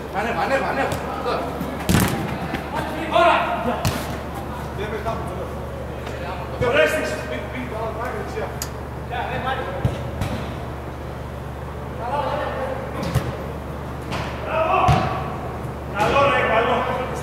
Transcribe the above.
Ανέβα, ανέβα, ανέβα. Ώρα! Δεν με κάπου, δεν ρέστης. Μην το άλλο πράγμα δεξιά. Μπράβο! Καλό ρε, καλό.